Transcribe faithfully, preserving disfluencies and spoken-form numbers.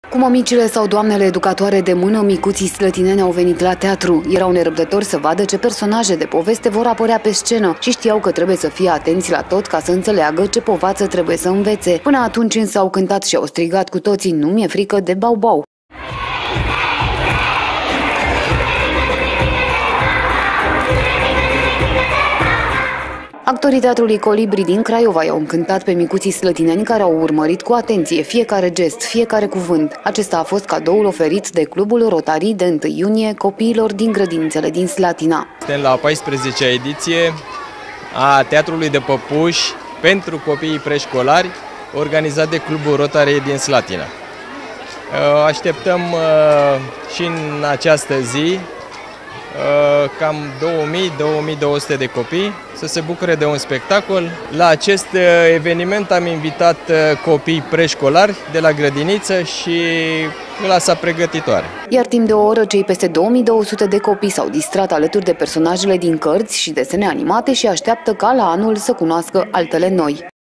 Cu mămicile sau doamnele educatoare de mână, micuții slătineni au venit la teatru. Erau nerăbdători să vadă ce personaje de poveste vor apărea pe scenă și știau că trebuie să fie atenți la tot ca să înțeleagă ce povață trebuie să învețe. Până atunci însă au cântat și au strigat cu toții: "Nu mi-e frică de bau-bau". Actorii Teatrului Colibri din Craiova i-au încântat pe micuții slătineni care au urmărit cu atenție fiecare gest, fiecare cuvânt. Acesta a fost cadoul oferit de Clubul Rotary de întâi iunie copiilor din grădinițele din Slatina. Suntem la a paisprezecea ediție a Teatrului de Păpuși pentru copiii preșcolari, organizat de Clubul Rotary din Slatina. Așteptăm și în această zi cam două mii - două mii două sute de copii să se bucure de un spectacol. La acest eveniment am invitat copii preșcolari de la grădiniță și clasa pregătitoare. Iar timp de o oră, cei peste două mii două sute de copii s-au distrat alături de personajele din cărți și desene animate și așteaptă ca la anul să cunoască altele noi.